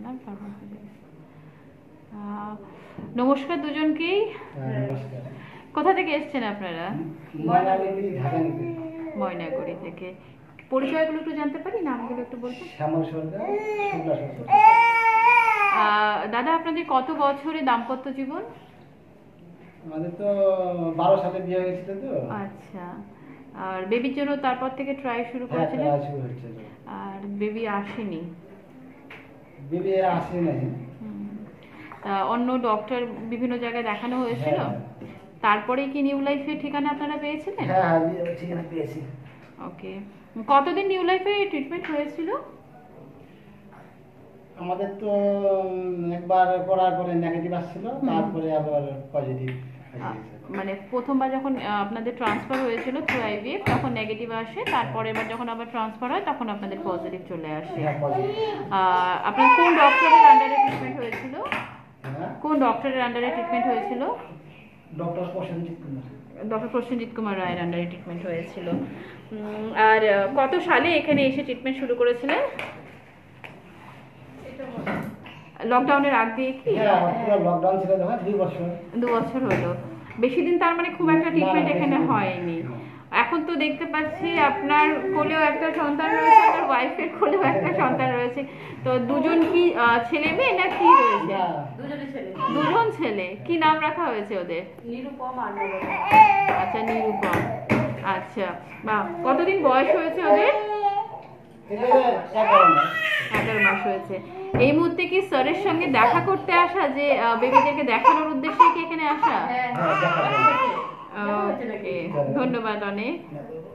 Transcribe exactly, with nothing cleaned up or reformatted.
না। নমস্কার দুজনকেই। কোথা থেকে এসেছেন আপনারা? ময়নাগুড়ি থেকে। পরিচয়গুলো একটু জানতে পারি, নামগুলো একটু বলবেন? দাদা আপনাদের কত বছরের দাম্পত্য জীবন? আমাদের তো বারো সালে বিয়ে হয়েছিল তো। আচ্ছা, আর বেবির জন্য তারপর থেকে ট্রাই শুরু করেছিলেন? হ্যাঁ, শুরু হয়েছিল। আর বেবি আসেনি? বেবি আসেনি। অন্য ডক্টর বিভিন্ন জায়গায় দেখানো হয়েছিল, তারপরে কি নিউ লাইফের ঠিকানা আপনারা পেয়েছিলেন? হ্যাঁ হ্যাঁ, ঠিকানা পেয়েছি। ওকে, কতদিন নিউ লাইফে ট্রিটমেন্ট হয়েছিল? আমাদের তো একবার করার পরে নেগেটিভ আসছিল, তারপরে আবার পজিটিভ। মানে প্রথমবার যখন আপনাদের ট্রান্সফার হয়েছিল থ্রু আইভিএফ তখন নেগেটিভ আসে, তারপরে এবার যখন আবার ট্রান্সফার হয় তখন আপনাদের পজিটিভ চলে আসে। আপনার কোন ডক্টরের আন্ডারে ট্রিটমেন্ট হয়েছিল? কোন ডক্টরের আন্ডারে ট্রিটমেন্ট হয়েছিল? ডক্টর প্রসেনজিৎ কুমার। ডক্টর প্রসেনজিৎ কুমার রায়ের আন্ডারে ট্রিটমেন্ট হয়েছিল। আর কত সালে এখানে এসে ট্রিটমেন্ট শুরু করেছিলেন? লকডাউনের আগ দিয়ে কি? লকডাউন ছিল তখন দুই বছর। দু বছর হলো, বেশি দিন তার মানে খুব একটা ট্রিটমেন্ট এখানে হয়নি। এখন তো দেখতে পাচ্ছি আপনার কোলেও একটা সন্তান রয়েছে, আপনার ওয়াইফের কোলেও একটা সন্তান রয়েছে। তো দুজন কি ছেলে মেয়ে না কি রয়েছে? দুজন ছেলে। কি নাম রাখা হয়েছে ওদের? নিরুপম আর আচ্ছা, নিরুপম। আচ্ছা, বা কতদিন বয়স হয়েছে ওদের? এগারো মাস হয়েছে। এই মুহূর্তে কি স্যারের সঙ্গে দেখা করতে আসা, যে বেবিদেরকে দেখানোর উদ্দেশ্যে কি এখানে আসা? ধন্যবাদ অনেক।